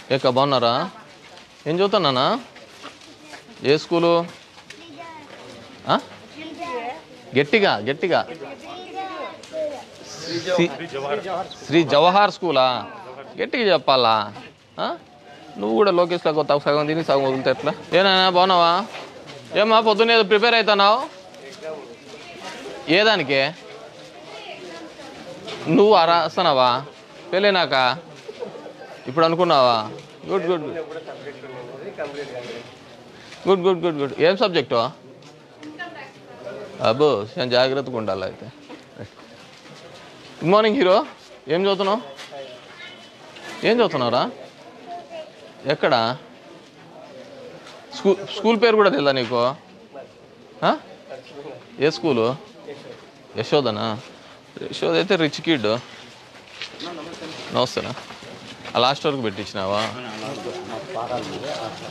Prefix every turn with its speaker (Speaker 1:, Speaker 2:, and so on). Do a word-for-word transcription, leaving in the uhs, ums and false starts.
Speaker 1: ఏక బాగున్నారా? ఏం చదువుతున్నానా? ఏ స్కూలు? గట్టిగా గట్టిగా శ్రీ జవహర్ స్కూలా? గట్టిగా చెప్పాలా? నువ్వు కూడా లోకేష్లో కొత్త సగం తిని సగం వదిలితే ఎట్లా? ఏనా బాగున్నావా? ఏమా పొద్దున్న ఏదో ప్రిపేర్ అవుతున్నావు? ఏదానికి? నువ్వు రాస్తున్నావా పెళ్ళినాక? ఇప్పుడు అనుకున్నావా? Good good good good good good ఏం సబ్జెక్టు? అబ్బో నేను జాగ్రత్తగా ఉండాలి అయితే. Good morning hero. ఏం చదువుతున్నావు? ఏం చదువుతున్నావురా? ఎక్కడ? స్కూల్ స్కూల్ పేరు కూడా తెలుదా నీకు? ఏ స్కూలు? యశోదనా? యశోద అయితే రిచ్ కిడ్. నమస్తేనా? ఆ లాస్ట్ వరకు పెట్టించినావా?